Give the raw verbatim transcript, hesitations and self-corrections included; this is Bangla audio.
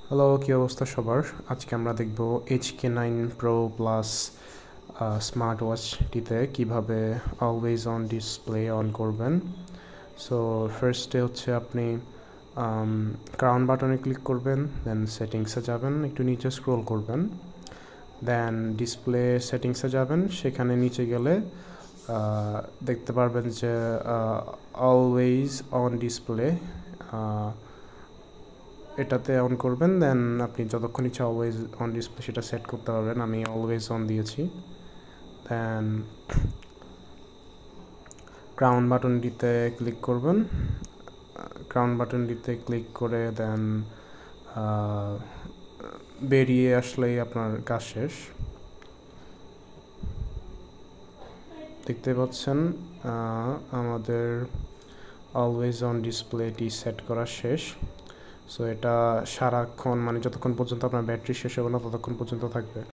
হ্যালো, কী অবস্থা সবার? আজকে আমরা দেখব H K nine pro plus smart ওয়াচটিতে কীভাবে অলওয়েজ অন ডিসপ্লে অন করবেন। সো ফার্স্টে হচ্ছে আপনি ক্রাউন বাটনে ক্লিক করবেন, দেন সেটিংসে যাবেন, একটু নিচে স্ক্রোল করবেন, দেন ডিসপ্লে সেটিংসে যাবেন। সেখানে নিচে গেলে দেখতে পারবেন যে অলওয়েজ অন ডিসপ্লে এটাতে অন করবেন। দেন আপনি যতক্ষণ ইচ্ছা অলওয়েজ অন ডিসপ্লে সেটা সেট করতে পারবেন। আমি অলওয়েজ অন দিয়েছি। দেন ক্রাউন বাটনটিতে ক্লিক করবেন। ক্রাউন বাটনটিতে ক্লিক করে দেন বেরিয়ে আসলেই আপনার কাজ শেষ। দেখতে পাচ্ছেন আমাদের অলওয়েজ অন ডিসপ্লেটি সেট করা শেষ। সো এটা সারাক্ষণ, মানে যতক্ষণ পর্যন্ত আপনার ব্যাটারি শেষ হবে না ততক্ষণ পর্যন্ত থাকবে।